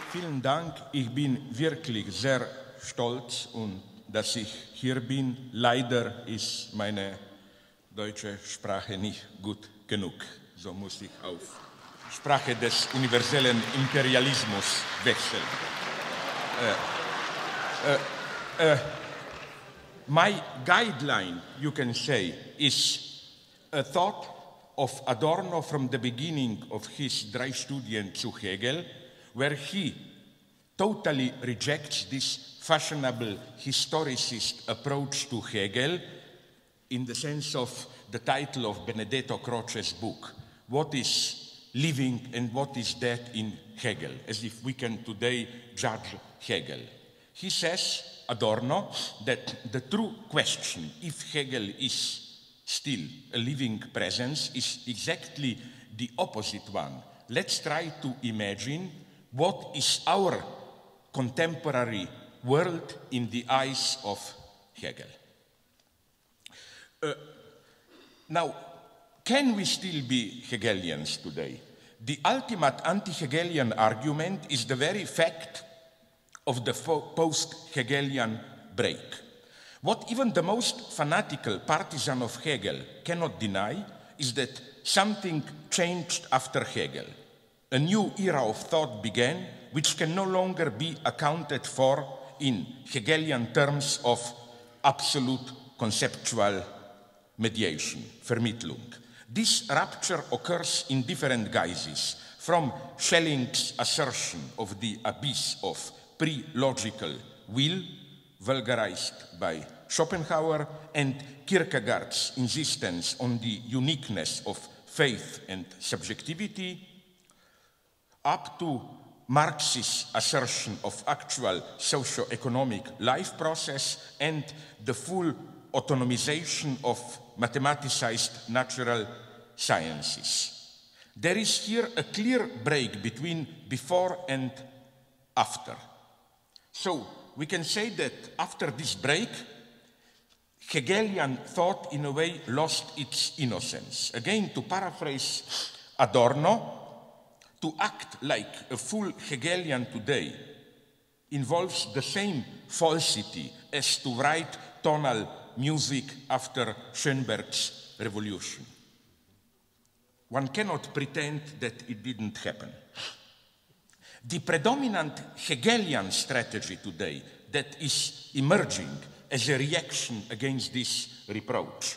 vielen Dank. Ich bin wirklich sehr stolz, dass ich hier bin. Leider ist meine deutsche Sprache nicht gut genug. So muss ich auf Sprache des universellen Imperialismus wechseln. My guideline, you can say, is a thought of Adorno from the beginning of his Drei Studien zu Hegel, where he totally rejects this fashionable historicist approach to Hegel in the sense of the title of Benedetto Croce's book, What is Living and What is Dead in Hegel, as if we can today judge Hegel. He says, Adorno, that the true question, if Hegel is still a living presence, is exactly the opposite one. Let's try to imagine what is our contemporary world in the eyes of Hegel. Now, can we still be Hegelians today? The ultimate anti-Hegelian argument is the very fact of the post-Hegelian break. What even the most fanatical partisan of Hegel cannot deny is that something changed after Hegel. A new era of thought began, which can no longer be accounted for in Hegelian terms of absolute conceptual mediation, Vermittlung. This rupture occurs in different guises, from Schelling's assertion of the abyss of pre-logical will, vulgarized by Schopenhauer, and Kierkegaard's insistence on the uniqueness of faith and subjectivity, up to Marx's assertion of actual socio-economic life process and the full autonomization of mathematicized natural sciences. There is here a clear break between before and after. So we can say that after this break, Hegelian thought in a way lost its innocence. Again, to paraphrase Adorno, to act like a full Hegelian today involves the same falsity as to write tonal music after Schoenberg's revolution. One cannot pretend that it didn't happen. The predominant Hegelian strategy today that is emerging as a reaction against this reproach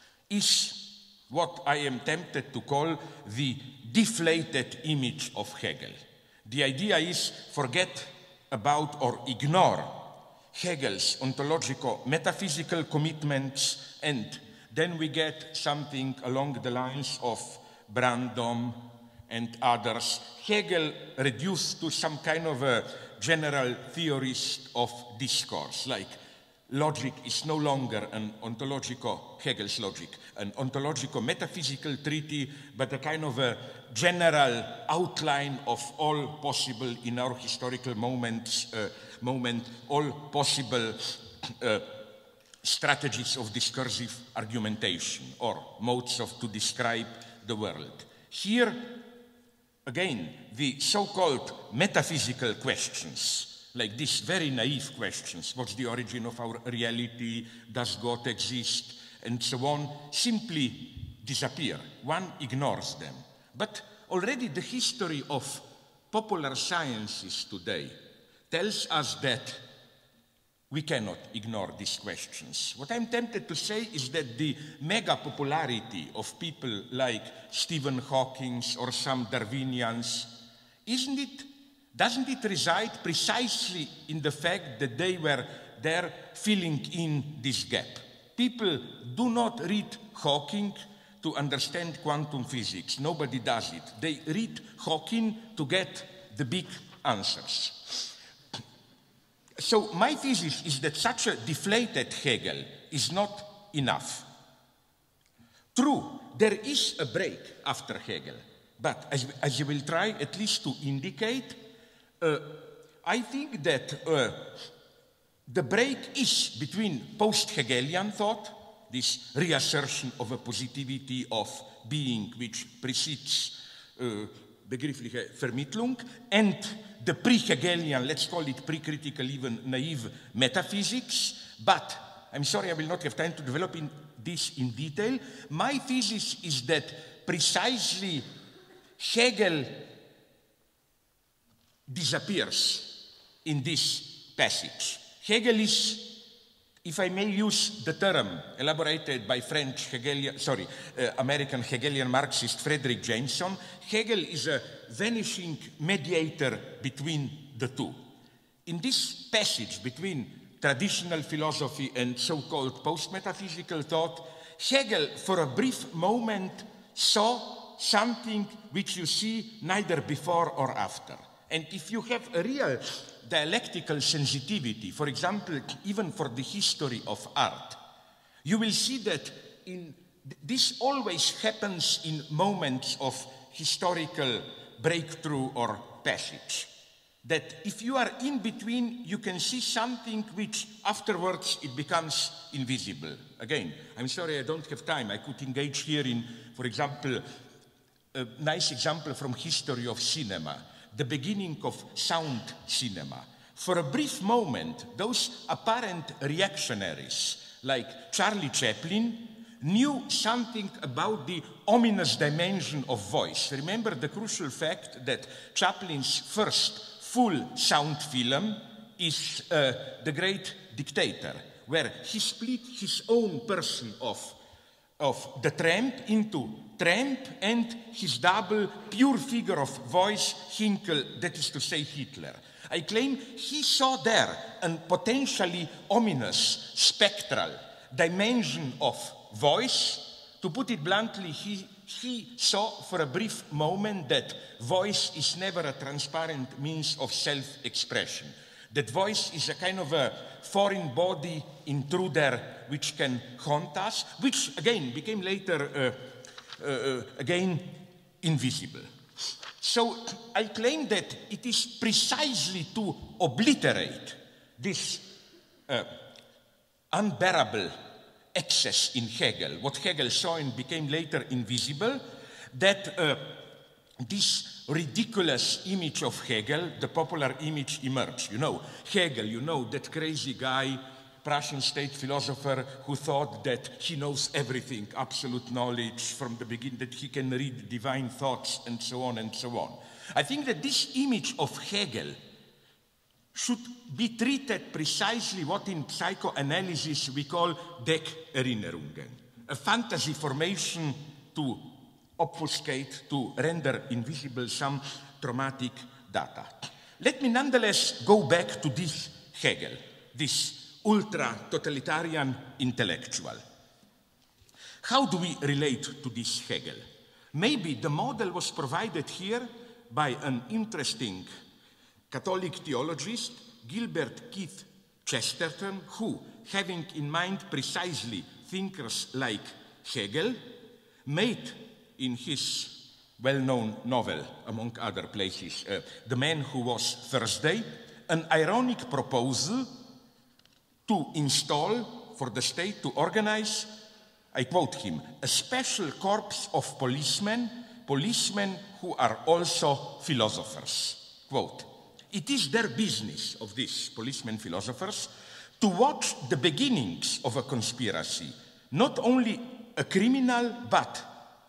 is what I am tempted to call the deflated image of Hegel. The idea is forget about or ignore Hegel's ontologico-metaphysical commitments, and then we get something along the lines of Brandom and others. Hegel reduced to some kind of a general theorist of discourse, like logic is no longer an Hegel's logic, an ontologico-metaphysical treaty, but a kind of a general outline of all possible, in our historical moment, all possible strategies of discursive argumentation or modes to describe the world. Here, again, the so-called metaphysical questions, like these very naive questions, what's the origin of our reality, does God exist, and so on, simply disappear. One ignores them. But already the history of popular sciences today tells us that we cannot ignore these questions. What I'm tempted to say is that the mega popularity of people like Stephen Hawking or some Darwinians, doesn't it reside precisely in the fact that they were there filling in this gap? People do not read Hawking to understand quantum physics. Nobody does it. They read Hawking to get the big answers. So my thesis is that such a deflated Hegel is not enough. True, there is a break after Hegel, but as you will try at least to indicate, I think that the break is between post-Hegelian thought, this reassertion of a positivity of being which precedes begriffliche Vermittlung, and the pre-Hegelian, let's call it pre-critical, even naive metaphysics. But I'm sorry, I will not have time to develop this in detail. My thesis is that precisely Hegel disappears in this passage. Hegel is, if I may use the term elaborated by American Hegelian Marxist Frederick Jameson, Hegel is a vanishing mediator between the two. In this passage between traditional philosophy and so-called post-metaphysical thought, Hegel, for a brief moment, saw something which you see neither before or after. And if you have a real dialectical sensitivity, for example, even for the history of art, you will see that this always happens in moments of historical breakthrough or passage. That if you are in between, you can see something which afterwards it becomes invisible. Again, I'm sorry I don't have time. I could engage here in, for example, a nice example from history of cinema, the beginning of sound cinema. For a brief moment, those apparent reactionaries like Charlie Chaplin knew something about the ominous dimension of voice. Remember the crucial fact that Chaplin's first full sound film is The Great Dictator, where he split his own person of the tramp into Tramp and his double pure figure of voice, Hinkel, that is to say Hitler. I claim he saw there a potentially ominous, spectral dimension of voice. To put it bluntly, he saw for a brief moment that voice is never a transparent means of self-expression. That voice is a kind of a foreign body intruder which can haunt us, which again became later again invisible. So I claim that it is precisely to obliterate this unbearable excess in Hegel, what Hegel saw and became later invisible, that this ridiculous image of Hegel, the popular image, emerged. You know, Hegel, you know, that crazy guy, Prussian state philosopher who thought that he knows everything, absolute knowledge from the beginning, that he can read divine thoughts and so on and so on. I think that this image of Hegel should be treated precisely what in psychoanalysis we call Deckerinnerungen, a fantasy formation to obfuscate, to render invisible some traumatic data. Let me nonetheless go back to this Hegel, this ultra-totalitarian intellectual. How do we relate to this Hegel? Maybe the model was provided here by an interesting Catholic theologist, Gilbert Keith Chesterton, who, having in mind precisely thinkers like Hegel, made in his well-known novel, among other places, The Man Who Was Thursday, an ironic proposal to install for the state to organize, I quote him, a special corps of policemen who are also philosophers. Quote, it is their business of these policemen philosophers to watch the beginnings of a conspiracy, not only a criminal, but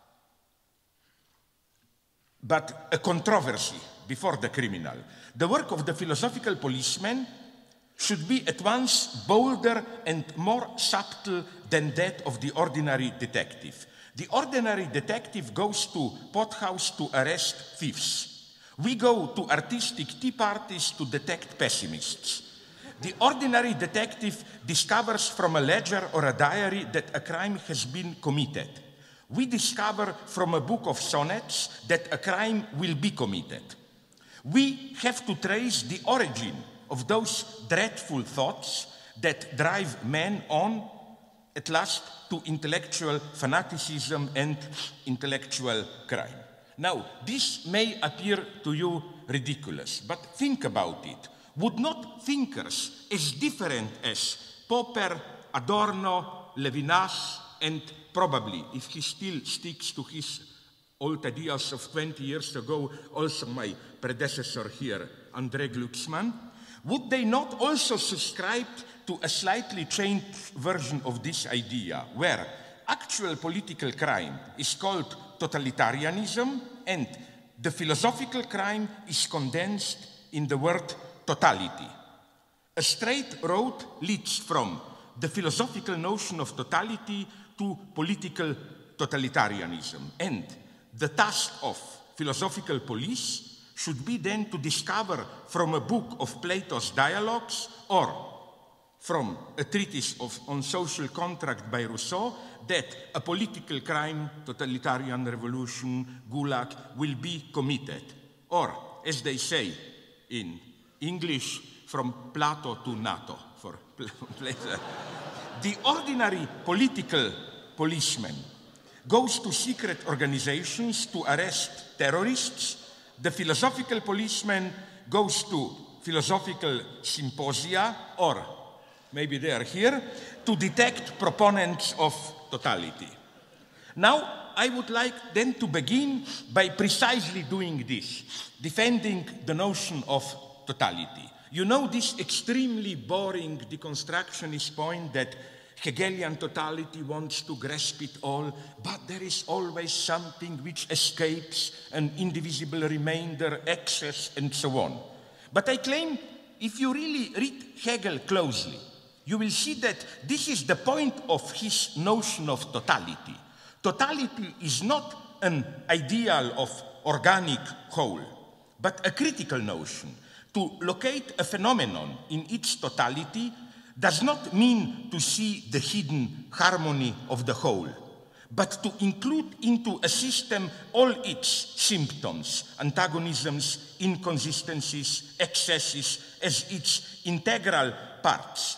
a controversy before the criminal. The work of the philosophical policeman should be at once bolder and more subtle than that of the ordinary detective. The ordinary detective goes to pothouse to arrest thieves. We go to artistic tea parties to detect pessimists. The ordinary detective discovers from a ledger or a diary that a crime has been committed. We discover from a book of sonnets that a crime will be committed. We have to trace the origin of those dreadful thoughts that drive men on, at last, to intellectual fanaticism and intellectual crime. Now, this may appear to you ridiculous, but think about it. Would not thinkers as different as Popper, Adorno, Levinas, and probably, if he still sticks to his old ideas of 20 years ago, also my predecessor here, André Glucksmann, would they not also subscribe to a slightly changed version of this idea, where actual political crime is called totalitarianism and the philosophical crime is condensed in the word totality? A straight road leads from the philosophical notion of totality to political totalitarianism, and the task of philosophical police should be then to discover from a book of Plato's Dialogues or from a treatise on social contract by Rousseau that a political crime, totalitarian revolution, gulag, will be committed. Or, as they say in English, from Plato to NATO, for pleasure. The ordinary political policeman goes to secret organizations to arrest terrorists. The philosophical policeman goes to philosophical symposia, or maybe they are here, to detect proponents of totality. Now, I would like then to begin by precisely doing this, defending the notion of totality. You know this extremely boring deconstructionist point that Hegelian totality wants to grasp it all, but there is always something which escapes, an indivisible remainder, excess, and so on. But I claim, if you really read Hegel closely, you will see that this is the point of his notion of totality. Totality is not an ideal of organic whole, but a critical notion. To locate a phenomenon in its totality does not mean to see the hidden harmony of the whole, but to include into a system all its symptoms, antagonisms, inconsistencies, excesses as its integral parts.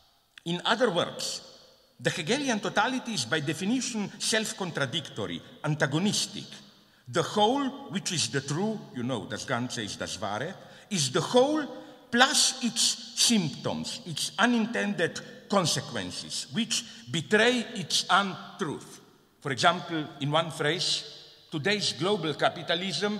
In other words, the Hegelian totality is by definition self-contradictory, antagonistic. The whole, which is the true, you know, das Ganze ist das Wahre, is the whole plus its symptoms, its unintended consequences, which betray its untruth. For example, in one phrase, today's global capitalism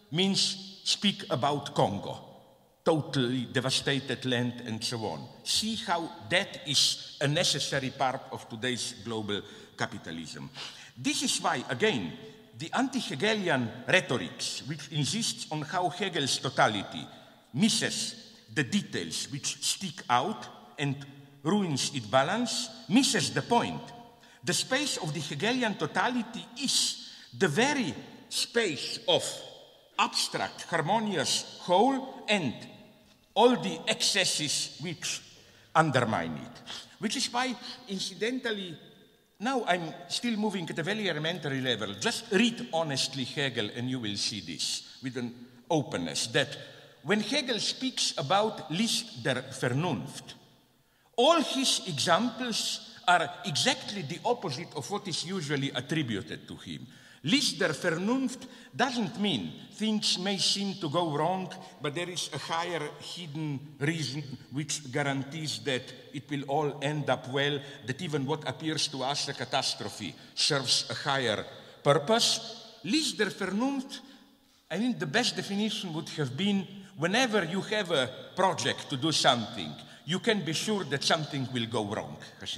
means speak about Congo, totally devastated land and so on. See how that is a necessary part of today's global capitalism. This is why, again, the anti-Hegelian rhetorics, which insists on how Hegel's totality misses the details which stick out and ruins its balance, misses the point. The space of the Hegelian totality is the very space of abstract, harmonious whole and all the excesses which undermine it. Which is why, incidentally, now I'm still moving at a very elementary level. Just read honestly Hegel and you will see this with an openness, that when Hegel speaks about List der Vernunft, all his examples are exactly the opposite of what is usually attributed to him. List der Vernunft doesn't mean things may seem to go wrong, but there is a higher hidden reason which guarantees that it will all end up well, that even what appears to us a catastrophe serves a higher purpose. List der Vernunft, I think the best definition would have been whenever you have a project to do something, you can be sure that something will go wrong.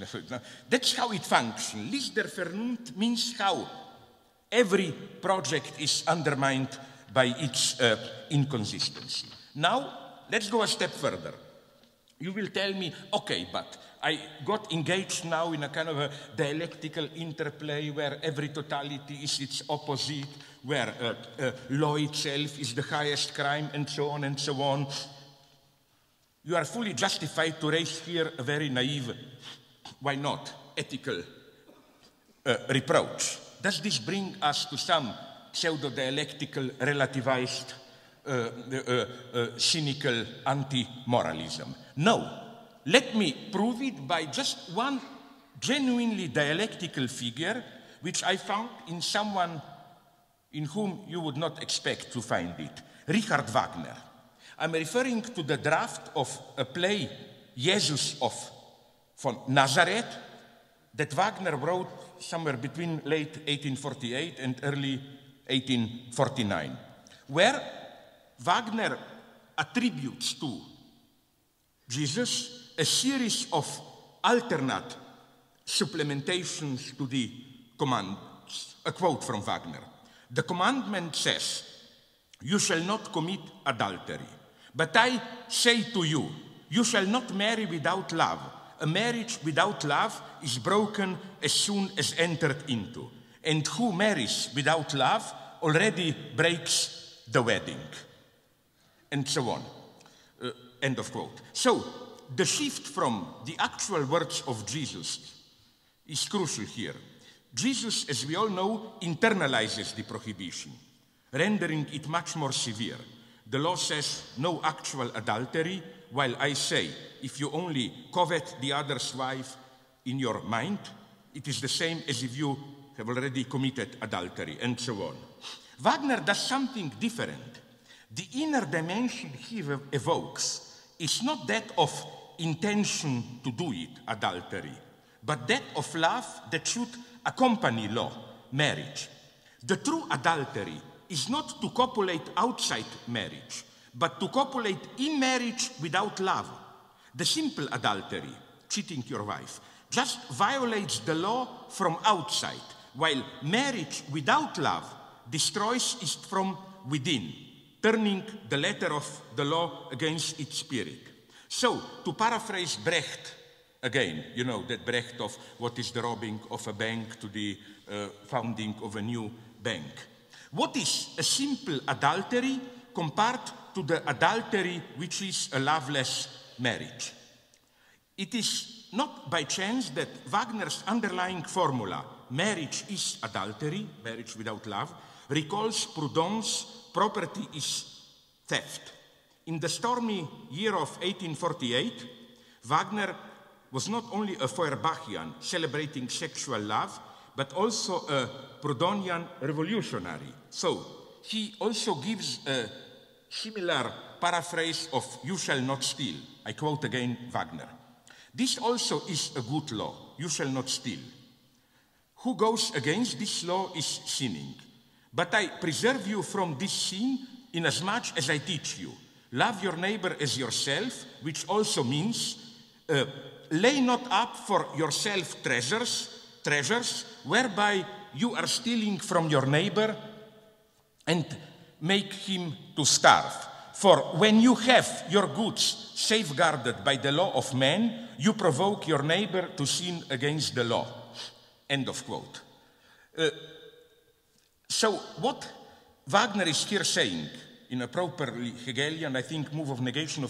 That's how it functions. List der Vernunft means how every project is undermined by its inconsistency. Now, let's go a step further. You will tell me, okay, but I got engaged now in a kind of a dialectical interplay where every totality is its opposite, where law itself is the highest crime, and so on and so on. You are fully justified to raise here a very naive, why not, ethical reproach. Does this bring us to some pseudo-dialectical, relativized, cynical anti-moralism? No. Let me prove it by just one genuinely dialectical figure, which I found in someone in whom you would not expect to find it, Richard Wagner. I'm referring to the draft of a play, Jesus von Nazareth, that Wagner wrote somewhere between late 1848 and early 1849, where Wagner attributes to Jesus a series of alternate supplementations to the commands. A quote from Wagner. The commandment says, "You shall not commit adultery. But I say to you, you shall not marry without love. A marriage without love is broken as soon as entered into. And who marries without love already breaks the wedding." And so on. End of quote. So, the shift from the actual words of Jesus is crucial here. Jesus, as we all know, internalizes the prohibition, rendering it much more severe. The law says no actual adultery, while I say, if you only covet the other's wife in your mind, it is the same as if you have already committed adultery, and so on. Wagner does something different. The inner dimension he evokes is not that of intention to do it, adultery, but that of love that should accompany law, marriage. The true adultery is not to copulate outside marriage, but to copulate in marriage without love. The simple adultery, cheating your wife, just violates the law from outside, while marriage without love destroys it from within, turning the letter of the law against its spirit. So, to paraphrase Brecht, again, you know, that Brecht of what is the robbing of a bank to the founding of a new bank. What is a simple adultery compared to the adultery which is a loveless marriage? It is not by chance that Wagner's underlying formula, marriage is adultery, marriage without love, recalls Proudhon's property is theft. In the stormy year of 1848, Wagner was not only a Feuerbachian celebrating sexual love, but also a Proudhonian revolutionary. So he also gives a similar paraphrase of "you shall not steal." I quote again Wagner. This also is a good law, you shall not steal. Who goes against this law is sinning. But I preserve you from this sin inasmuch as I teach you. Love your neighbor as yourself, which also means lay not up for yourself treasures, whereby you are stealing from your neighbor and make him to starve. For when you have your goods safeguarded by the law of man, you provoke your neighbor to sin against the law. End of quote. So what Wagner is here saying, in a properly Hegelian, I think, move of negation,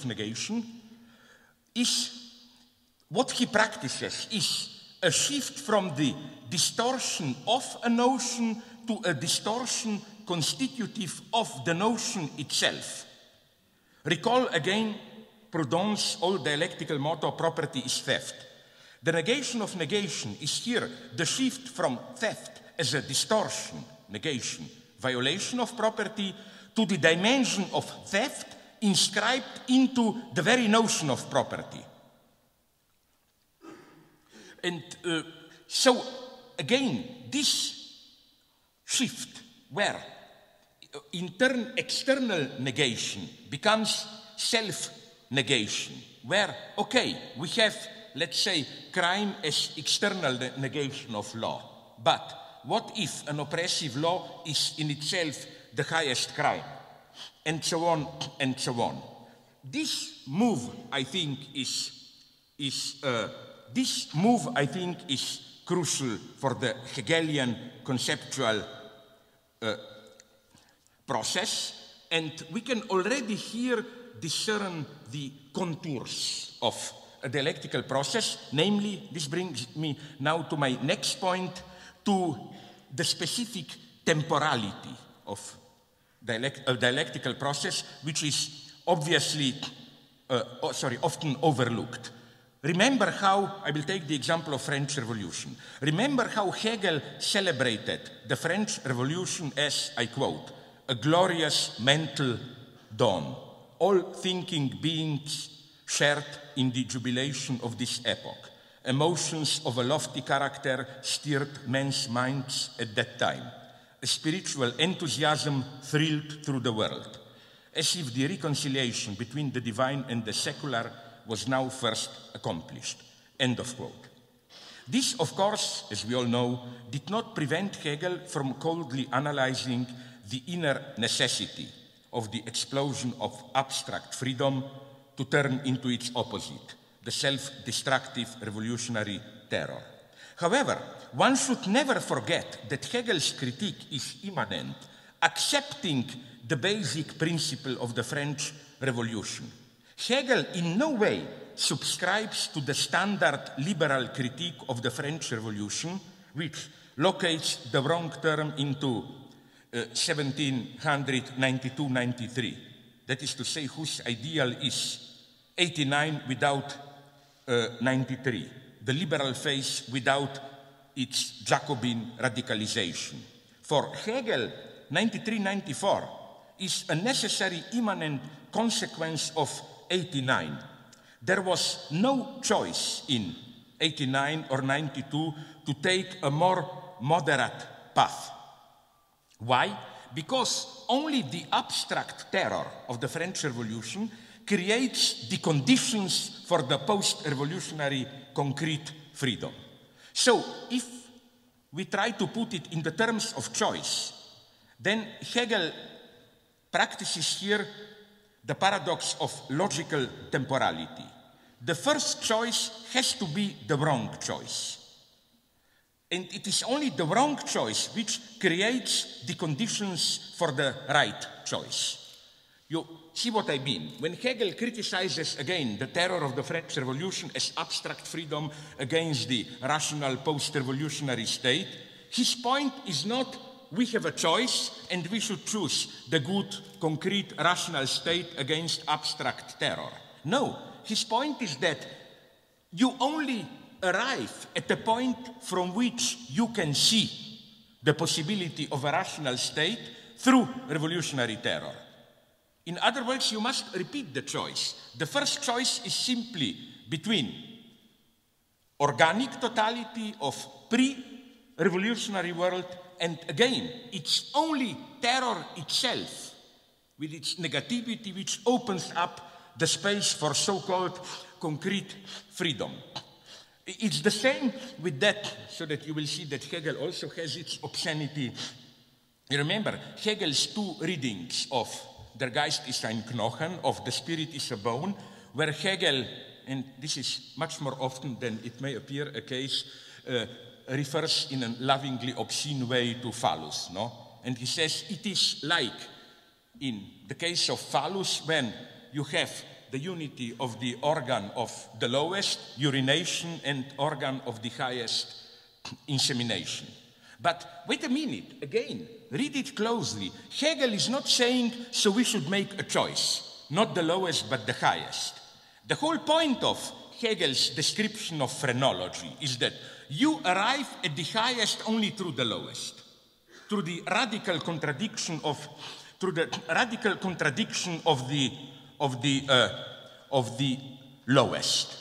is what he practices is a shift from the distortion of a notion to a distortion constitutive of the notion itself. Recall again Proudhon's old dialectical motto, property is theft. The negation of negation is here the shift from theft as a distortion, negation, violation of property, to the dimension of theft inscribed into the very notion of property. And so, again, this shift where external negation becomes self-negation, where, okay, we have, let's say, crime as external negation of law, but what if an oppressive law is in itself the highest crime? And so on, and so on. This move, I think, is crucial for the Hegelian conceptual process, and we can already here discern the contours of a dialectical process. Namely, this brings me now to my next point, to the specific temporality of a dialectical process, which is obviously, often overlooked. Remember how, I will take the example of French Revolution. Remember how Hegel celebrated the French Revolution as, I quote, a glorious mental dawn. All thinking beings shared in the jubilation of this epoch. Emotions of a lofty character stirred men's minds at that time. A spiritual enthusiasm thrilled through the world. as if the reconciliation between the divine and the secular was now first accomplished. End of quote. This, of course, as we all know, did not prevent Hegel from coldly analyzing the inner necessity of the explosion of abstract freedom to turn into its opposite, the self-destructive revolutionary terror. However, one should never forget that Hegel's critique is immanent, accepting the basic principle of the French Revolution. Hegel in no way subscribes to the standard liberal critique of the French Revolution, which locates the wrong term into 1792-93. That is to say, whose ideal is 89 without 93, the liberal phase without its Jacobin radicalization. For Hegel, 93-94 is a necessary immanent consequence of 89. There was no choice in 89 or 92 to take a more moderate path. Why? Because only the abstract terror of the French Revolution creates the conditions for the post-revolutionary concrete freedom. So, if we try to put it in the terms of choice, then Hegel practices here the paradox of logical temporality. The first choice has to be the wrong choice. And it is only the wrong choice which creates the conditions for the right choice. You see what I mean? When Hegel criticizes again the terror of the French Revolution as abstract freedom against the rational post-revolutionary state, his point is not we have a choice and we should choose the good, concrete, rational state against abstract terror. No, his point is that you only arrive at a point from which you can see the possibility of a rational state through revolutionary terror. In other words, you must repeat the choice. The first choice is simply between organic totality of pre-revolutionary world and again, it's only terror itself with its negativity which opens up the space for so-called concrete freedom. It's the same with that, so that you will see that Hegel also has its obscenity. You remember Hegel's two readings of Der Geist ist ein Knochen, of The Spirit is a Bone, where Hegel, and this is much more often than it may appear a case, refers in a lovingly obscene way to phallus, no? And he says it is like in the case of phallus when you have the unity of the organ of the lowest, urination, and organ of the highest, insemination. But wait a minute, again, read it closely. Hegel is not saying, so we should make a choice, not the lowest but the highest. The whole point of Hegel's description of phrenology is that you arrive at the highest only through the lowest, through the radical contradiction of the lowest.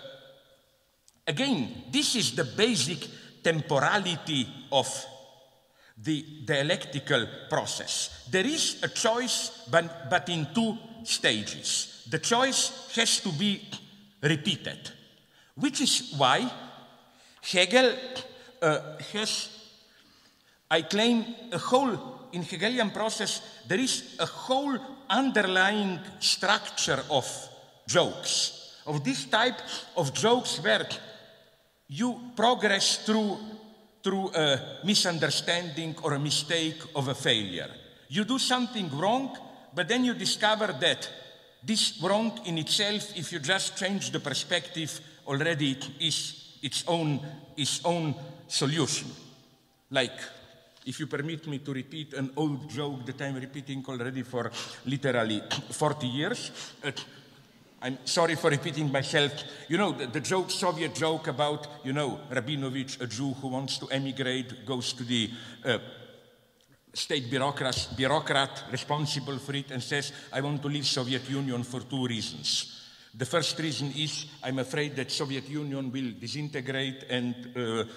Again, this is the basic temporality of the dialectical process. There is a choice, but in two stages. The choice has to be repeated, which is why Hegel has, I claim, in Hegelian process, there is a whole underlying structure of jokes, of this type of jokes where you progress through a misunderstanding or a mistake of a failure. You do something wrong, but then you discover that this wrong in itself, if you just change the perspective, already is its own solution. Like, if you permit me to repeat an old joke that I'm repeating already for literally 40 years, I'm sorry for repeating myself. You know, the joke, Soviet joke about, you know, Rabinovich, a Jew who wants to emigrate, goes to the state bureaucrat responsible for it and says, I want to leave Soviet Union for two reasons. The first reason is, I'm afraid that Soviet Union will disintegrate and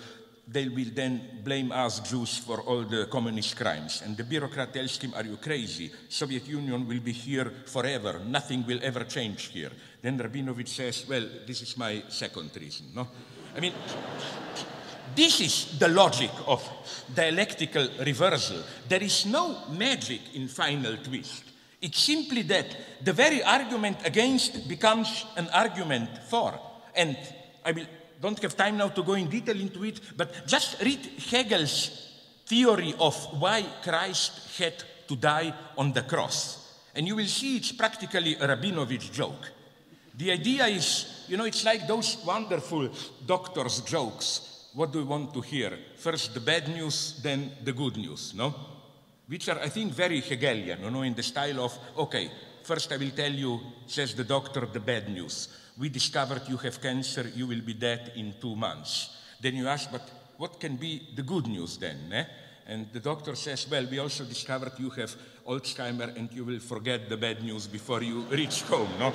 they will then blame us Jews for all the communist crimes. And the bureaucrat tells him, are you crazy? Soviet Union will be here forever. Nothing will ever change here. Then Rabinovich says, well, this is my second reason. No? I mean, this is the logic of dialectical reversal. There is no magic in final twist. It's simply that the very argument against becomes an argument for. And I don't have time now to go in detail into it, but just read Hegel's theory of why Christ had to die on the cross. And you will see it's practically a Rabinovich joke. The idea is, you know, it's like those wonderful doctor's jokes. What do we want to hear? First the bad news, then the good news, no? Which are, I think, very Hegelian, you know, in the style of, okay, first I will tell you, says the doctor, the bad news. We discovered you have cancer, you will be dead in 2 months. Then you ask, but what can be the good news then? Eh? And the doctor says, well, we also discovered you have Alzheimer and you will forget the bad news before you reach home. No?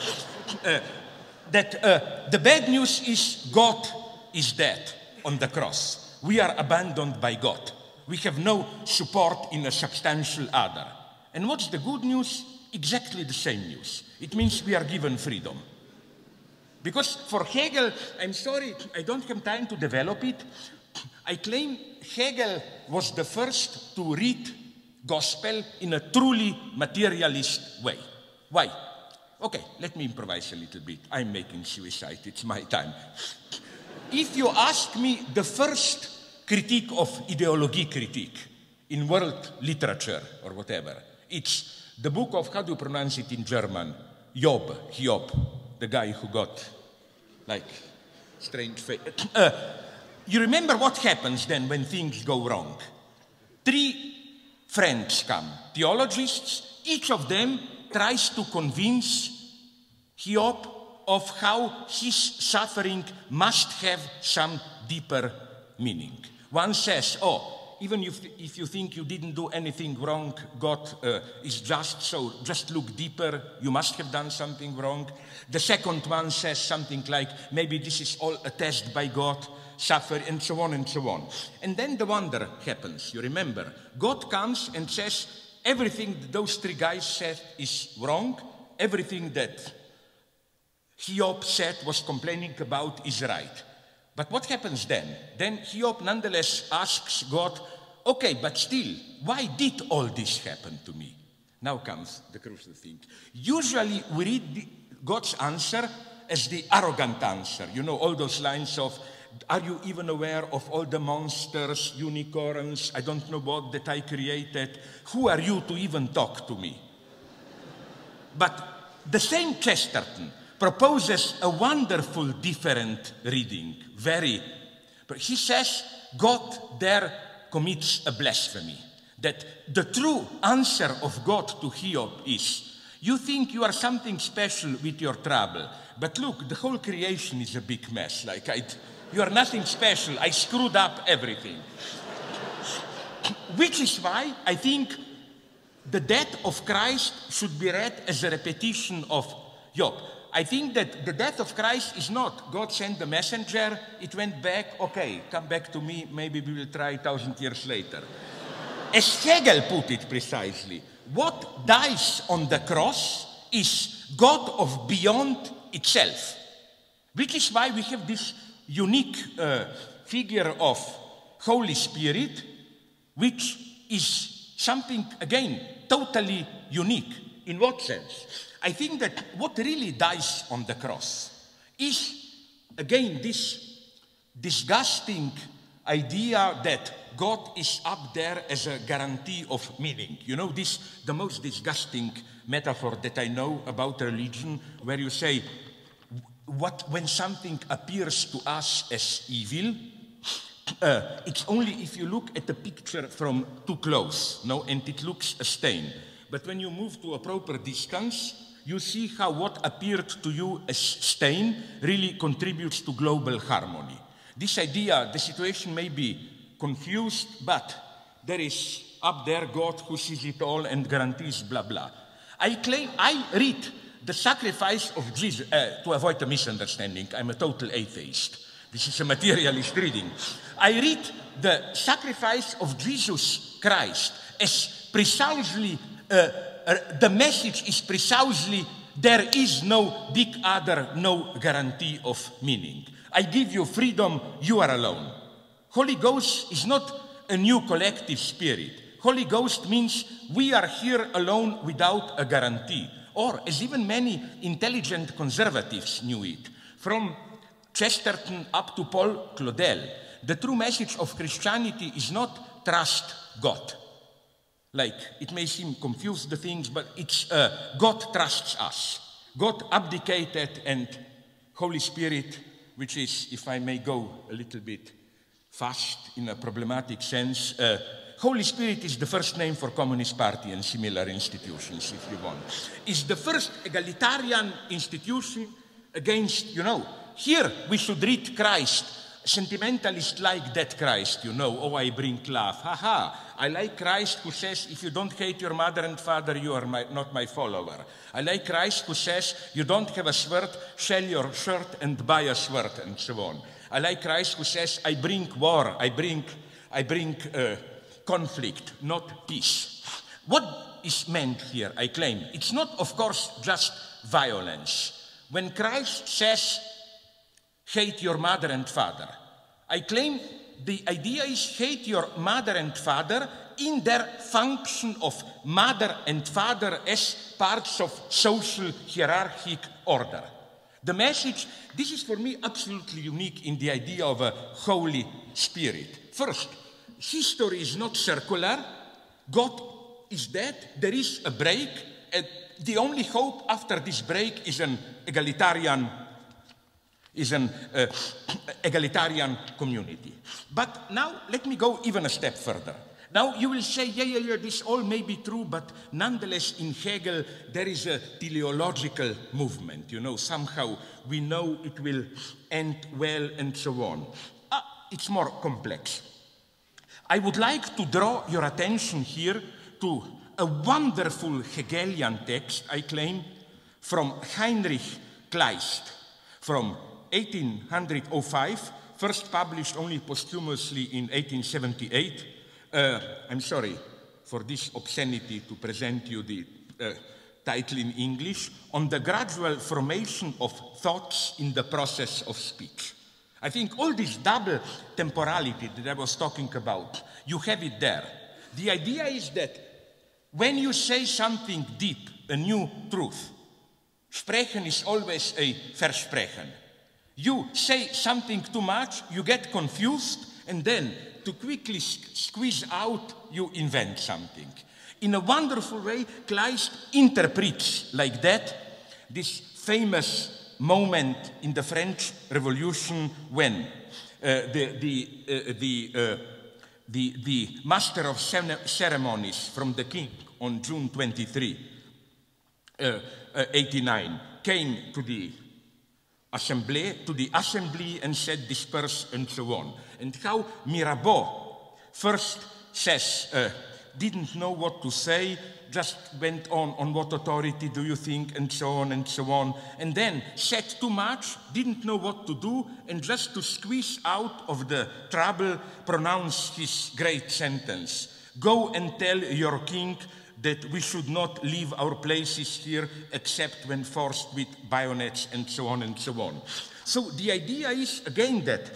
The bad news is God is dead on the cross. We are abandoned by God. We have no support in a substantial other. And what's the good news? Exactly the same news. It means we are given freedom. Because for Hegel, I'm sorry, I don't have time to develop it. I claim Hegel was the first to read gospel in a truly materialist way. Why? Okay, let me improvise a little bit. I'm making suicide, it's my time. If you ask me the first critique of ideology critique in world literature or whatever, it's the book of, how do you pronounce it in German? Hiob, the guy who got like strange face. You remember what happens then when things go wrong? 3 friends come, theologists, each of them tries to convince Hiob of how his suffering must have some deeper meaning. One says, oh, even if you think you didn't do anything wrong, God is just, so just look deeper, you must have done something wrong. The second one says something like, maybe this is all a test by God, suffer, and so on and so on. And then the wonder happens, you remember. God comes and says, everything those 3 guys said is wrong, everything that Hiob said was complaining about is right. But what happens then? Then Hiob nonetheless asks God, okay, but still, why did all this happen to me? Now comes the crucial thing. Usually we read God's answer as the arrogant answer. You know, all those lines of, are you even aware of all the monsters, unicorns, I don't know what that I created? Who are you to even talk to me? But the same Chesterton proposes a wonderful different reading, but he says God there commits a blasphemy, that the true answer of God to Hiob is, you think you are something special with your trouble, but look, the whole creation is a big mess, you are nothing special, I screwed up everything. Which is why I think the death of Christ should be read as a repetition of Job. I think that the death of Christ is not God sent the messenger, it went back, okay, come back to me, maybe we will try 1,000 years later. As Hegel put it precisely, what dies on the cross is God of beyond itself. Which is why we have this unique figure of Holy Spirit, which is something, again, totally unique. In what sense? I think that what really dies on the cross is, again, this disgusting idea that God is up there as a guarantee of meaning. You know, the most disgusting metaphor that I know about religion, where you say, when something appears to us as evil, it's only if you look at the picture from too close, no, and it looks a stain. But when you move to a proper distance, you see how what appeared to you as stain really contributes to global harmony. This idea, the situation may be confused, but there is up there God who sees it all and guarantees blah, blah. I read the sacrifice of Jesus, to avoid a misunderstanding, I'm a total atheist. This is a materialist reading. I read the sacrifice of Jesus Christ as precisely, the message is precisely, there is no big other, no guarantee of meaning. I give you freedom, you are alone. Holy Ghost is not a new collective spirit. Holy Ghost means we are here alone without a guarantee. Or, as even many intelligent conservatives knew it, from Chesterton up to Paul Claudel, the true message of Christianity is not trust God. Like, it may seem confuse the things, but it's God trusts us. God abdicated, and Holy Spirit, which is, if I may go a little bit fast in a problematic sense, Holy Spirit is the first name for Communist Party and similar institutions, if you want. Is the first egalitarian institution against, here we should read Christ. Sentimentalists like that Christ, oh, I bring love. I like Christ who says, if you don't hate your mother and father, you are not my follower. I like Christ who says, you don't have a sword, sell your shirt and buy a sword, and so on. I like Christ who says, I bring war, I bring conflict, not peace. What is meant here, I claim? It's not, of course, just violence. When Christ says, hate your mother and father, I claim the idea is hate your mother and father in their function of mother and father as parts of social hierarchic order. The message, this is for me absolutely unique in the idea of a Holy Spirit. First, history is not circular. God is dead. There is a break. And the only hope after this break is an egalitarian community. But now let me go even a step further. Now you will say, yeah, this all may be true, but nonetheless in Hegel there is a teleological movement. Somehow we know it will end well and so on. It's more complex. I would like to draw your attention here to a wonderful Hegelian text, I claim, from Heinrich Kleist, from 1805, first published only posthumously in 1878. I'm sorry for this obscenity to present you the title in English, On the Gradual Formation of Thoughts in the Process of Speech. I think all this double temporality that I was talking about, you have it there. The idea is that when you say something deep, a new truth, sprechen is always a versprechen. You say something too much, you get confused, and then to quickly squeeze out, you invent something. In a wonderful way, Kleist interprets like that this famous moment in the French Revolution when the master of ceremonies from the king on June 23, 89, came to the assembly and said disperse and so on. And how Mirabeau first says, didn't know what to say, just went on what authority do you think, and so on and so on. And then said too much, didn't know what to do, and just to squeeze out of the trouble, pronounced his great sentence. Go and tell your king that we should not leave our places here except when forced with bayonets, and so on and so on. So the idea is, again, that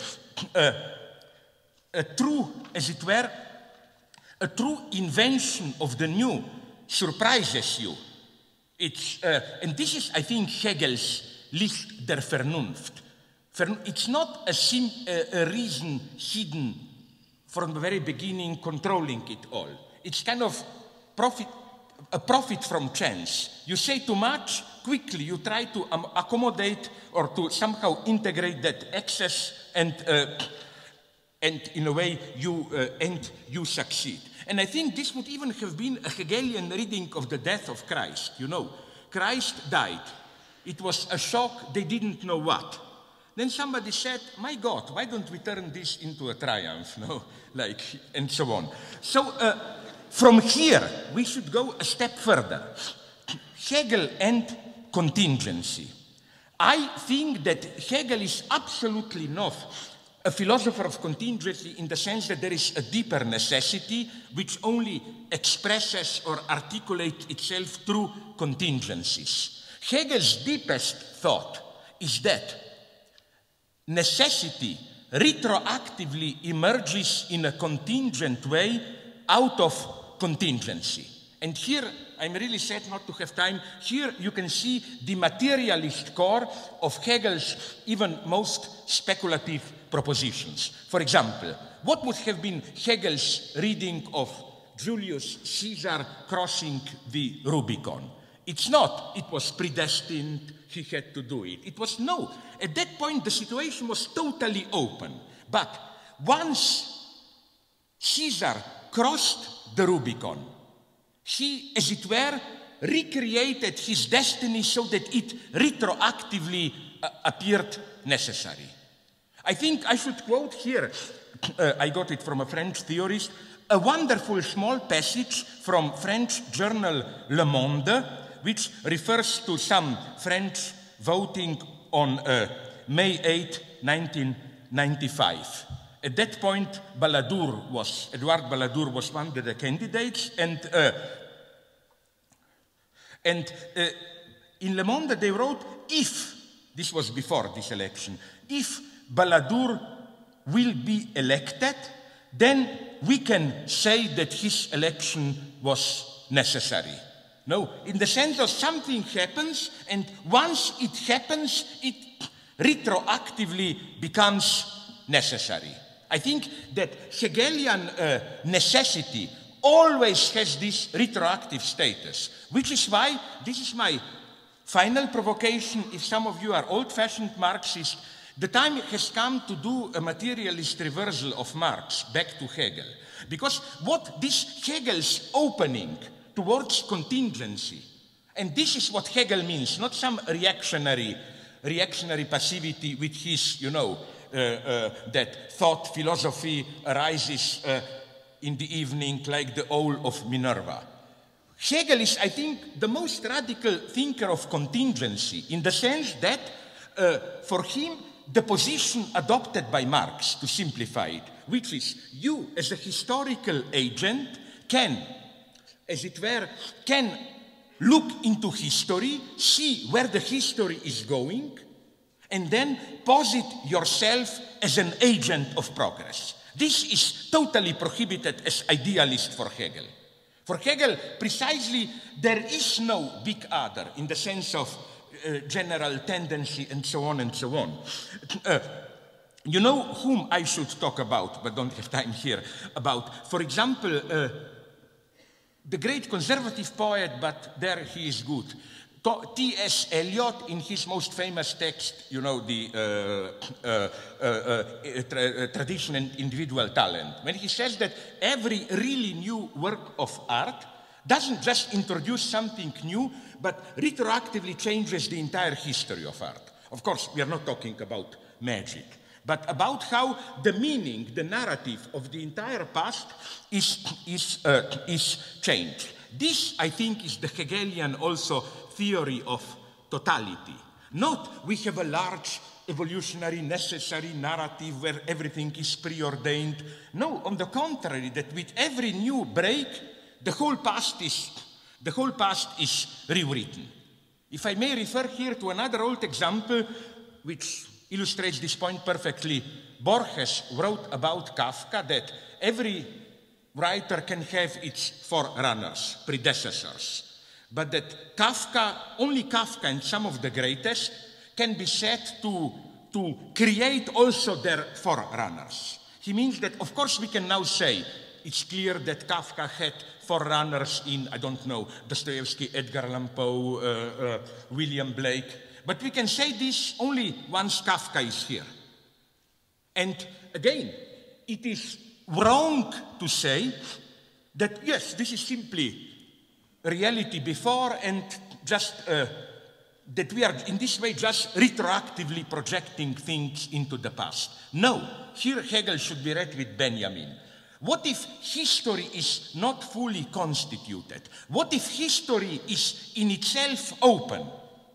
a true, as it were, a true invention of the new surprises you. And this is, I think, Hegel's Licht der Vernunft. It's not a reason hidden from the very beginning, controlling it all. It's kind of a profit from chance. You say too much, quickly you try to accommodate or to somehow integrate that excess, and in a way you succeed. And I think this would even have been a Hegelian reading of the death of Christ. Christ died. It was a shock, they didn't know what. Then somebody said, my God, why don't we turn this into a triumph? And so on. So from here, we should go a step further. Hegel and contingency. I think that Hegel is absolutely a philosopher of contingency in the sense that there is a deeper necessity which only expresses or articulates itself through contingencies. Hegel's deepest thought is that necessity retroactively emerges in a contingent way out of contingency. And here, I'm really sad not to have time. Here you can see the materialist core of Hegel's even most speculative propositions. For example, what would have been Hegel's reading of Julius Caesar crossing the Rubicon? It's not, it was predestined, he had to do it. It was no. At that point, the situation was totally open. But once Caesar crossed the Rubicon, he, as it were, recreated his destiny so that it retroactively appeared necessary. I think I should quote here, I got it from a French theorist, a wonderful small passage from French journal Le Monde, which refers to some French voting on May 8, 1995. At that point, Edouard Balladur was one of the candidates, and in Le Monde they wrote, if, this was before this election, if Balladur will be elected, then we can say that his election was necessary. No, in the sense of something happens, and once it happens, it retroactively becomes necessary. I think that Hegelian necessity always has this retroactive status, which is why, this is my final provocation, if some of you are old-fashioned Marxists, the time has come to do a materialist reversal of Marx back to Hegel. Because what this Hegel's opening towards contingency, and this is what Hegel means, not some reactionary passivity which is, you know, that thought philosophy arises in the evening like the owl of Minerva. Hegel is, I think, the most radical thinker of contingency in the sense that for him, the position adopted by Marx, to simplify it, which is you as a historical agent can, as it were, can look into history, see where the history is going, and then posit yourself as an agent of progress. This is totally prohibited as idealist for Hegel. For Hegel, precisely, there is no big other in the sense of general tendency and so on and so on. You know whom I should talk about, but don't have time here, about, for example, the great conservative poet, but there he is good, T.S. Eliot, in his most famous text, you know, the Tradition and Individual Talent, when he says that every really new work of art doesn't just introduce something new, but retroactively changes the entire history of art. Of course, we are not talking about magic, but about how the meaning, the narrative of the entire past is changed. This, I think, is the Hegelian also theory of totality. Not we have a large evolutionary necessary narrative where everything is preordained. No, on the contrary, that with every new break, the whole past is rewritten. If I may refer here to another old example, which illustrates this point perfectly, Borges wrote about Kafka that every writer can have its forerunners, predecessors, but that Kafka, only Kafka and some of the greatest, can be said to create also their forerunners. He means that, of course, we can now say it's clear that Kafka had forerunners in, I don't know, Dostoevsky, Edgar Allan Poe, William Blake, but we can say this only once Kafka is here. And again, it is wrong to say that, yes, this is simply reality before and just that we are in this way just retroactively projecting things into the past. No, here Hegel should be read with Benjamin. What if history is not fully constituted? What if history is in itself open?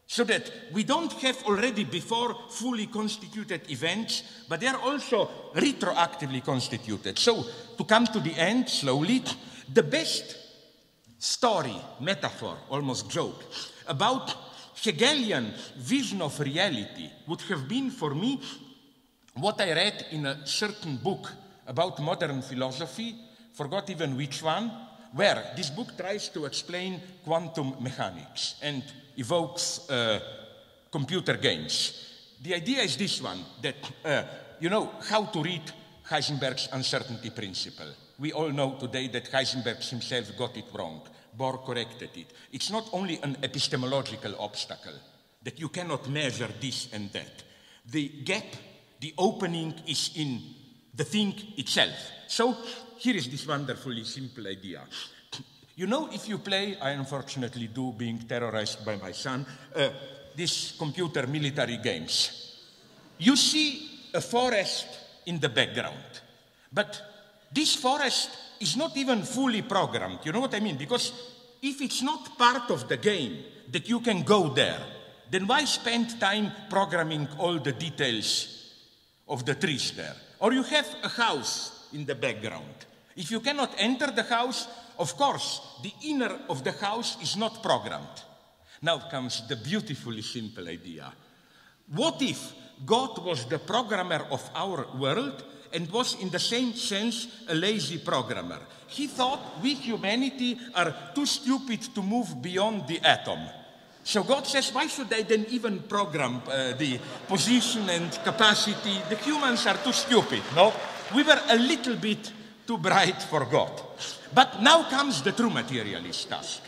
So that we don't have already before fully constituted events, but they are also retroactively constituted. So, to come to the end slowly, the best story, metaphor, almost joke, about Hegelian vision of reality would have been for me what I read in a certain book about modern philosophy, forgot even which one, where this book tries to explain quantum mechanics and evokes computer games. The idea is this one, that you know how to read Heisenberg's uncertainty principle. We all know today that Heisenberg himself got it wrong. Bohr corrected it. It's not only an epistemological obstacle, that you cannot measure this and that. The gap, the opening is in the thing itself. So here is this wonderfully simple idea. You know, if you play, I unfortunately do, being terrorized by my son, these computer military games, you see a forest in the background. But this forest is not even fully programmed. You know what I mean? Because if it's not part of the game that you can go there, then why spend time programming all the details of the trees there? Or you have a house in the background. If you cannot enter the house, of course, the inner of the house is not programmed. Now comes the beautifully simple idea. What if God was the programmer of our world and was in the same sense a lazy programmer? He thought we humanity are too stupid to move beyond the atom. So God says, why should I then even program the position and capacity? The humans are too stupid, no? We were a little bit too bright for God. But now comes the true materialist task.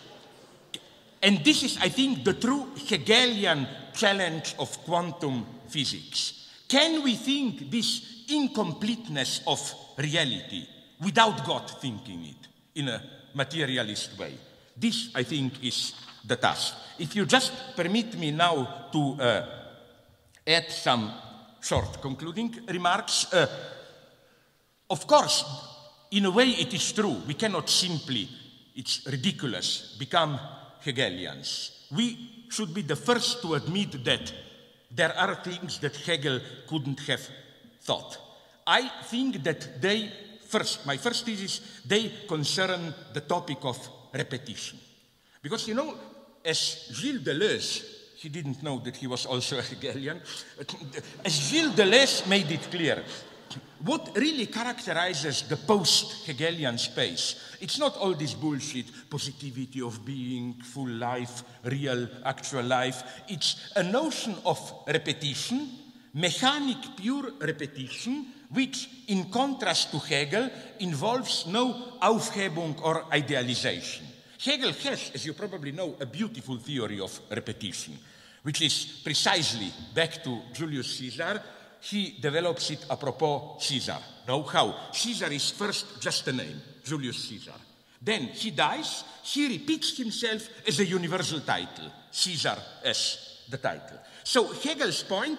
And this is, I think, the true Hegelian challenge of quantum physics. Can we think this incompleteness of reality without God thinking it in a materialist way? This, I think, is the task. If you just permit me now to add some short concluding remarks. Of course, in a way it is true. We cannot simply, it's ridiculous, become Hegelians. We should be the first to admit that there are things that Hegel couldn't have thought. I think that my first thesis, they concern the topic of repetition. Because, you know, as Gilles Deleuze, he didn't know that he was also a Hegelian, as Gilles Deleuze made it clear, what really characterizes the post-Hegelian space, it's not all this bullshit, positivity of being, full life, real, actual life. It's a notion of repetition, mechanic pure repetition, which, in contrast to Hegel, involves no Aufhebung or idealization. Hegel has, as you probably know, a beautiful theory of repetition, which is precisely, back to Julius Caesar, he develops it apropos Caesar. Know how? Caesar is first just a name, Julius Caesar. Then he dies, he repeats himself as a universal title, Caesar as the title. So Hegel's point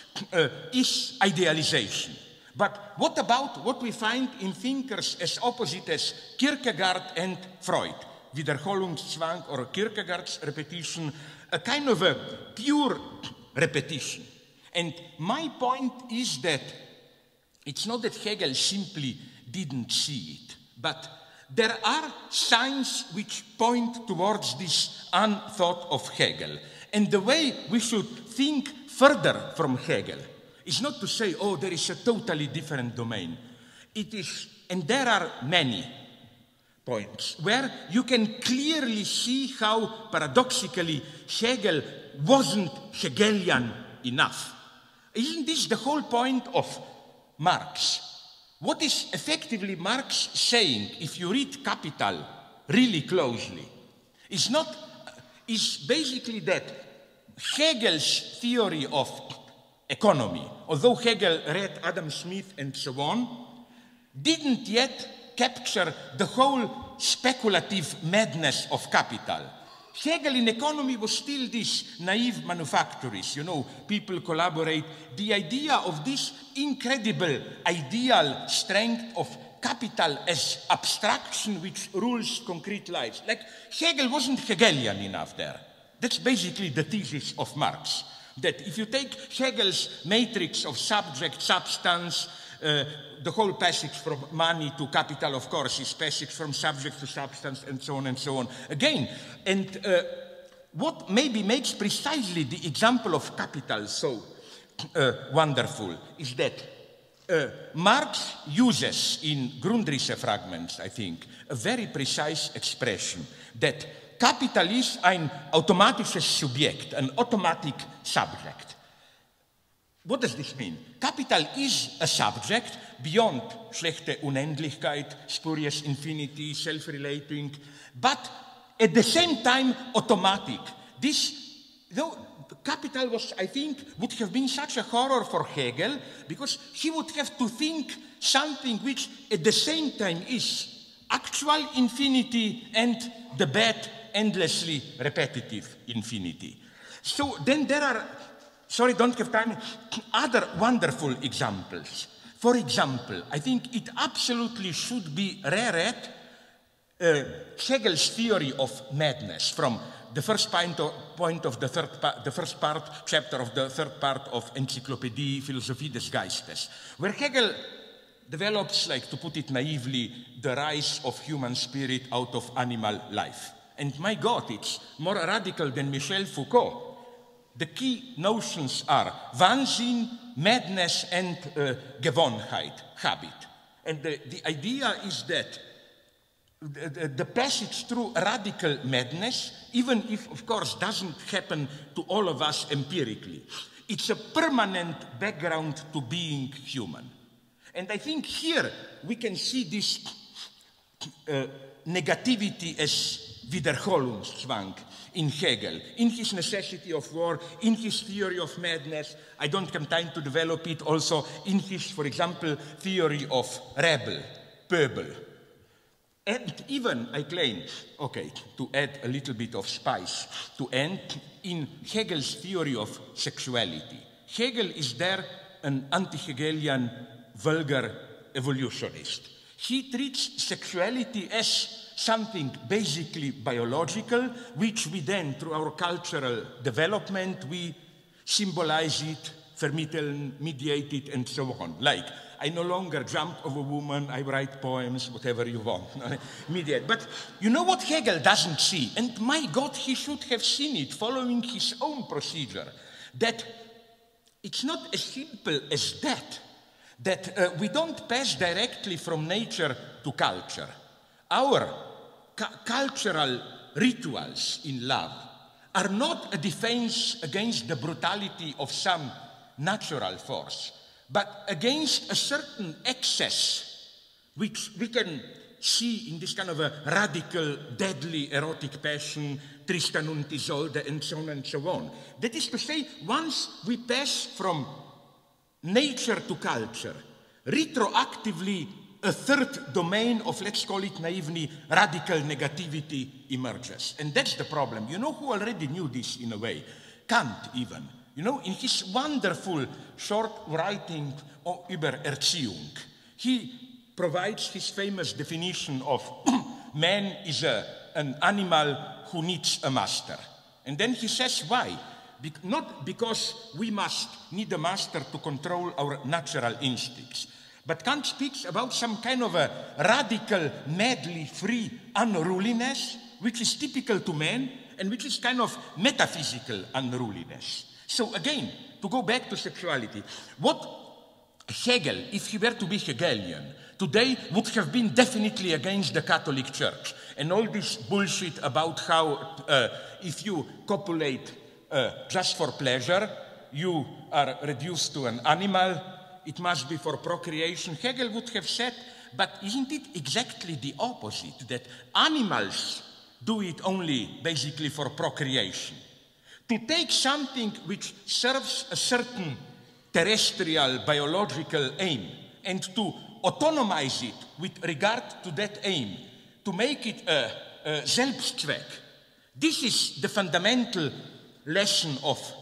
is idealization. But what about what we find in thinkers as opposite as Kierkegaard and Freud? Wiederholungszwang or Kierkegaard's repetition, a kind of a pure repetition. And my point is that it's not that Hegel simply didn't see it, but there are signs which point towards this unthought of Hegel. And the way we should think further from Hegel is not to say, oh, there is a totally different domain. It is, and there are many points where you can clearly see how, paradoxically, Hegel wasn't Hegelian enough. Isn't this the whole point of Marx? What is effectively Marx saying, if you read Capital really closely, is basically that Hegel's theory of economy, although Hegel read Adam Smith and so on, didn't yet capture the whole speculative madness of Capital. Hegel in economy was still this naive manufacturist, you know, people collaborate. The idea of this incredible ideal strength of capital as abstraction which rules concrete lives. Like, Hegel wasn't Hegelian enough there. That's basically the thesis of Marx. That if you take Hegel's matrix of subject, substance, the whole passage from money to capital, of course, is passage from subject to substance, and so on and so on. Again, and what maybe makes precisely the example of capital so wonderful is that Marx uses in Grundrisse fragments, I think, a very precise expression that capital is ein automatisches Subjekt, an automatic subject. What does this mean? Capital is a subject beyond schlechte Unendlichkeit, spurious infinity, self-relating, but at the same time automatic. This, though, capital was, I think, would have been such a horror for Hegel, because he would have to think something which at the same time is actual infinity and the bad, endlessly repetitive infinity. So then there are, sorry, don't have time, other wonderful examples. For example, I think it absolutely should be reread Hegel's theory of madness from the first point of the first chapter of the third part of Encyclopädie Philosophie des Geistes, where Hegel develops, like to put it naively, the rise of human spirit out of animal life. And my God, it's more radical than Michel Foucault. The key notions are Wahnsinn, madness, and Gewohnheit, habit. And the idea is that the passage through radical madness, even if, of course, doesn't happen to all of us empirically, it's a permanent background to being human. And I think here we can see this negativity as Wiederholungszwang in Hegel, in his necessity of war, in his theory of madness. I don't have time to develop it, also in his, for example, theory of rebel, Pöbel. And even, I claim, okay, to add a little bit of spice to end, in Hegel's theory of sexuality. Hegel is there an anti-Hegelian vulgar evolutionist. He treats sexuality as something basically biological, which we then, through our cultural development, we symbolize it, vermitteln, mediate it, and so on. Like, I no longer jump over a woman, I write poems, whatever you want, mediate. But you know what Hegel doesn't see? And my God, he should have seen it, following his own procedure, that it's not as simple as that we don't pass directly from nature to culture. Our cultural rituals in love are not a defense against the brutality of some natural force, but against a certain excess, which we can see in this kind of a radical, deadly, erotic passion, Tristan und Isolde, and so on and so on. That is to say, once we pass from nature to culture, retroactively a third domain of, let's call it naively, radical negativity emerges. And that's the problem. You know who already knew this in a way? Kant even. You know, in his wonderful short writing über Erziehung, he provides his famous definition of man is an animal who needs a master. And then he says why? Not because we must need a master to control our natural instincts, but Kant speaks about some kind of a radical, madly free unruliness, which is typical to man, and which is kind of metaphysical unruliness. So again, to go back to sexuality, what Hegel, if he were to be Hegelian, today would have been definitely against the Catholic Church, and all this bullshit about how if you copulate just for pleasure, you are reduced to an animal, it must be for procreation. Hegel would have said, but isn't it exactly the opposite, that animals do it only basically for procreation? To take something which serves a certain terrestrial biological aim and to autonomize it with regard to that aim, to make it a Selbstzweck, this is the fundamental lesson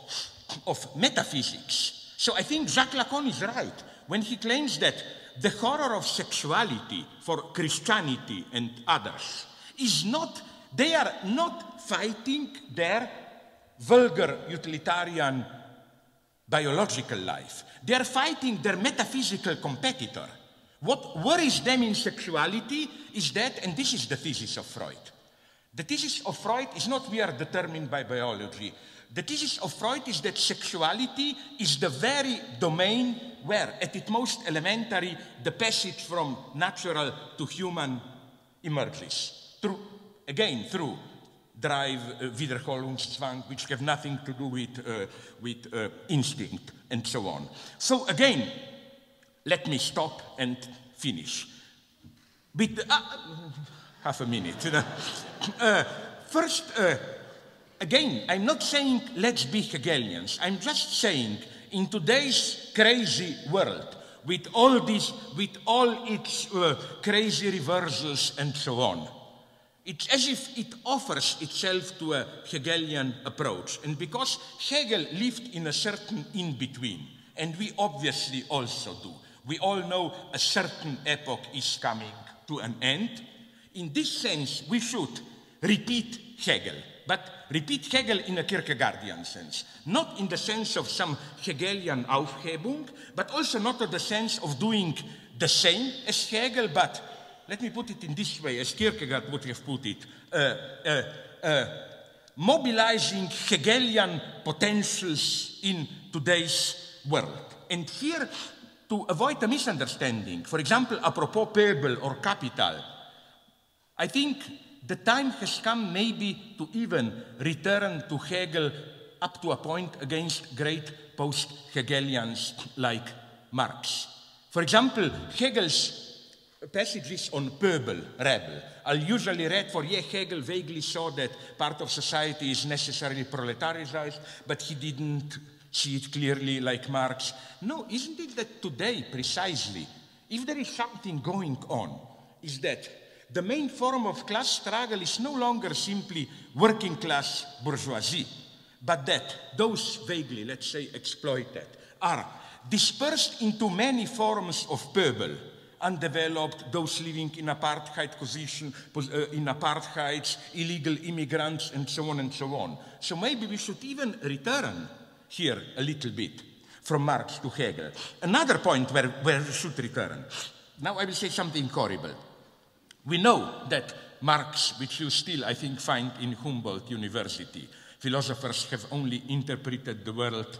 of metaphysics. So I think Jacques Lacan is right when he claims that the horror of sexuality for Christianity and others is not, they are not fighting there vulgar utilitarian biological life. They are fighting their metaphysical competitor. What worries them in sexuality is that, and this is the thesis of Freud. The thesis of Freud is not we are determined by biology. The thesis of Freud is that sexuality is the very domain where, at its most elementary, the passage from natural to human emerges. Through drive, Wiederholungszwang, which have nothing to do with instinct and so on. So again, let me stop and finish. With half a minute. First, again, I'm not saying let's be Hegelians. I'm just saying in today's crazy world, with all its crazy reversals and so on, it's as if it offers itself to a Hegelian approach. And because Hegel lived in a certain in-between, and we obviously also do, we all know a certain epoch is coming to an end. In this sense, we should repeat Hegel, but repeat Hegel in a Kierkegaardian sense, not in the sense of some Hegelian Aufhebung, but also not in the sense of doing the same as Hegel, but let me put it in this way, as Kierkegaard would have put it, mobilizing Hegelian potentials in today's world. And here, to avoid a misunderstanding, for example, apropos Pöbel or Capital, I think the time has come maybe to even return to Hegel up to a point against great post-Hegelians like Marx. For example, Hegel's passages on Pöbel, rebel, are usually read for, Hegel vaguely saw that part of society is necessarily proletarianized, but he didn't see it clearly like Marx. No, isn't it that today, precisely, if there is something going on, is that the main form of class struggle is no longer simply working class bourgeoisie, but that those vaguely, let's say, exploited, are dispersed into many forms of Pöbel, undeveloped, those living in apartheid in apartheids, illegal immigrants, and so on and so on. So maybe we should even return here a little bit from Marx to Hegel. Another point where we should return. Now I will say something horrible. We know that Marx, which you still, I think, find in Humboldt University, philosophers have only interpreted the world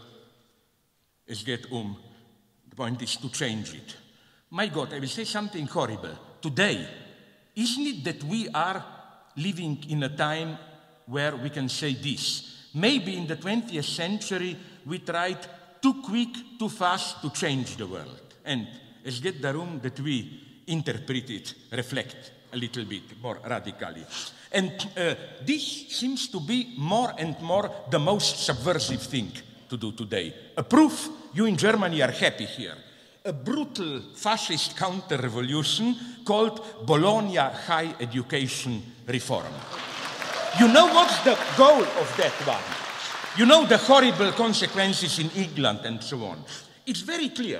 as geht the point is to change it. My God, I will say something horrible. Today, isn't it that we are living in a time where we can say this? Maybe in the 20th century, we tried too quick, too fast to change the world. And es geht darum that we interpret it, reflect a little bit more radically. And this seems to be more and more the most subversive thing to do today. A proof you in Germany are happy here. A brutal fascist counter-revolution called Bologna High Education Reform. You know what's the goal of that one? You know the horrible consequences in England and so on. It's very clear.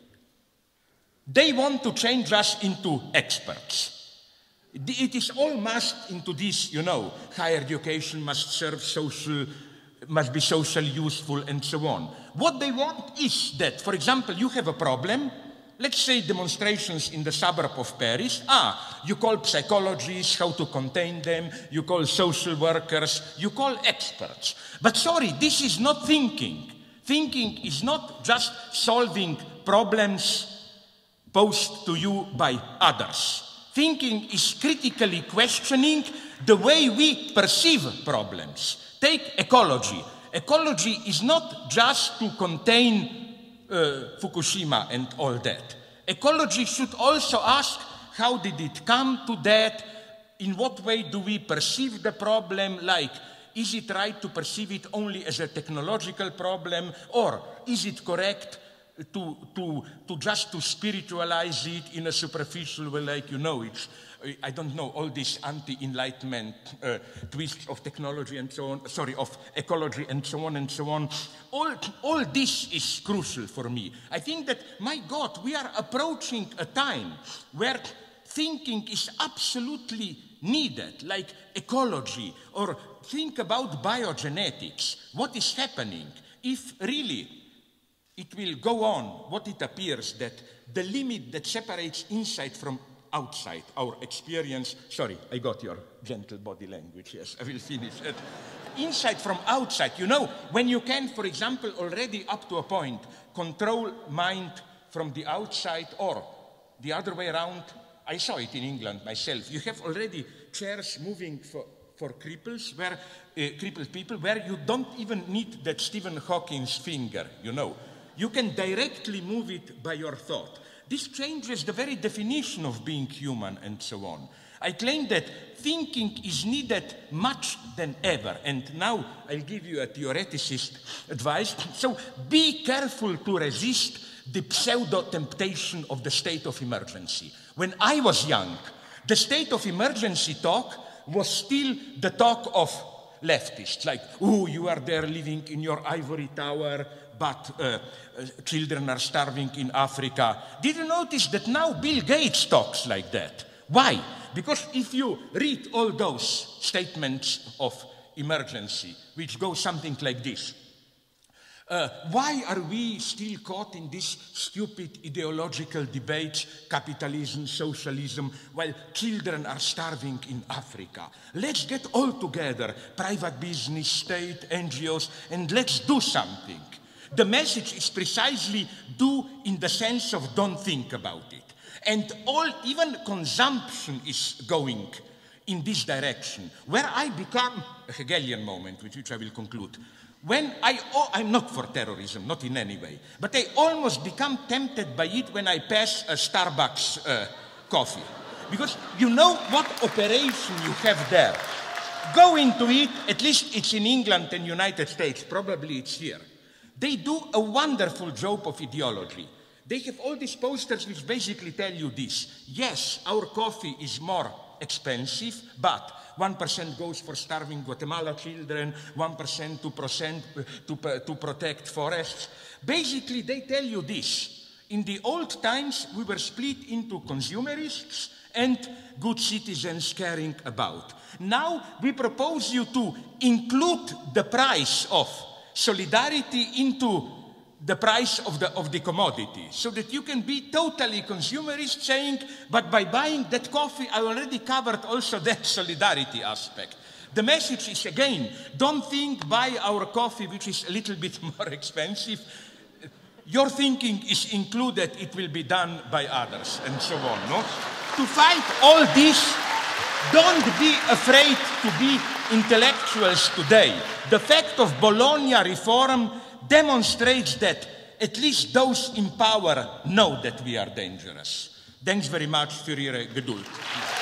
They want to change us into experts. It is all masked into this, you know, higher education must serve must be socially useful and so on. What they want is that, for example, you have a problem, let's say demonstrations in the suburb of Paris. You call psychologists, how to contain them, you call social workers, you call experts. But sorry, this is not thinking. Thinking is not just solving problems posed to you by others. Thinking is critically questioning the way we perceive problems. Take ecology. Ecology is not just to contain Fukushima and all that. Ecology should also ask, how did it come to that? In what way do we perceive the problem? Like, is it right to perceive it only as a technological problem? Or is it correct to just to spiritualize it in a superficial way, like, you know, it's, I don't know, all this anti-enlightenment twists of technology and so on, sorry, of ecology and so on and so on. All this is crucial for me. I think that, my God, we are approaching a time where thinking is absolutely needed, like ecology, or think about biogenetics. What is happening if really it will go on, what it appears that the limit that separates inside from outside, our experience, sorry, I got your gentle body language, yes, I will finish it. Inside from outside, you know, when you can, for example, already up to a point, control mind from the outside or the other way around, I saw it in England myself. You have already chairs moving for cripples, where crippled people, where you don't even need that Stephen Hawking's finger, you know. You can directly move it by your thought. This changes the very definition of being human and so on. I claim that thinking is needed much than ever. And now I'll give you a theoreticist advice. So be careful to resist the pseudo-temptation of the state of emergency. When I was young, the state of emergency talk was still the talk of leftists, like, oh, you are there living in your ivory tower, but children are starving in Africa. Did you notice that now Bill Gates talks like that? Why? Because if you read all those statements of emergency, which go something like this, why are we still caught in this stupid ideological debate, capitalism, socialism, while children are starving in Africa? Let's get all together, private business, state, NGOs, and let's do something. The message is precisely do in the sense of don't think about it. And even consumption is going in this direction, where I become a Hegelian moment, with which I will conclude. When I'm not for terrorism, not in any way, but I almost become tempted by it when I pass a Starbucks coffee. Because you know what operation you have there. Go into it, at least it's in England and United States, probably it's here. They do a wonderful job of ideology. They have all these posters which basically tell you this. Yes, our coffee is more expensive, but 1% goes for starving Guatemala children, 1% to protect forests. Basically, they tell you this. In the old times, we were split into consumerists and good citizens caring about. Now, we propose you to include the price of solidarity into the price of the commodity, so that you can be totally consumerist, saying, but by buying that coffee, I already covered also that solidarity aspect. The message is, again, don't think buy our coffee, which is a little bit more expensive. Your thinking is included, it will be done by others, and so on, no? To fight all this, don't be afraid to be intellectuals today. The fact of Bologna reform demonstrates that at least those in power know that we are dangerous. Thanks very much for your geduld.